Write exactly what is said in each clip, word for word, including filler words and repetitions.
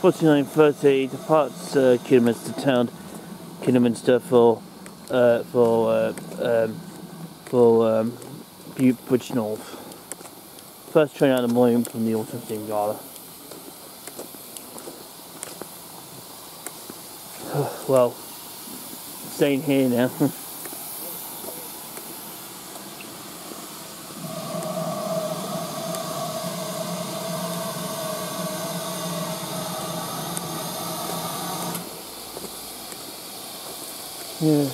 forty-nine thirty departs uh, Kidderminster town, Kidderminster for uh, for uh, um, for um, Bridgnorth. First train out of the morning from the autumn steam Gala. Well, staying here now. Yeah.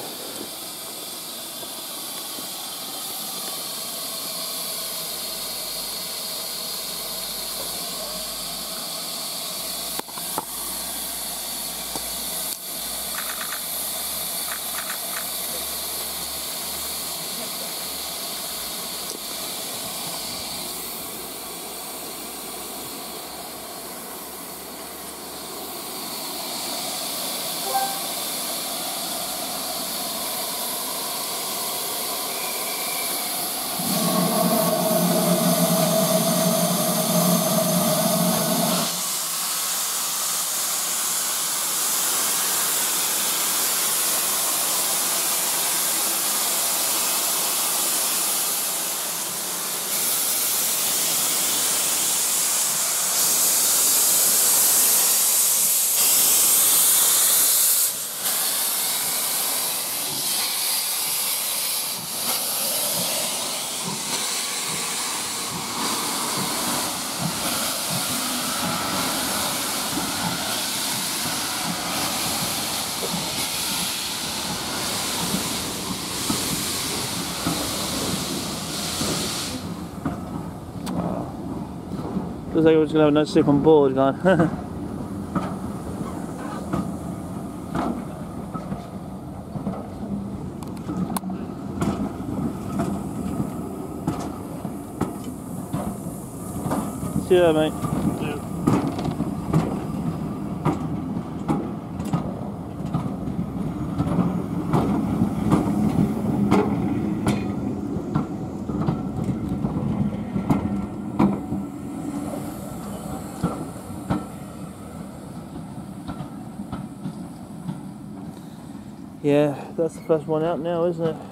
Looks like we're just going to have a nice sleep on board, going. See you there, mate. Yeah, that's the first one out now, isn't it?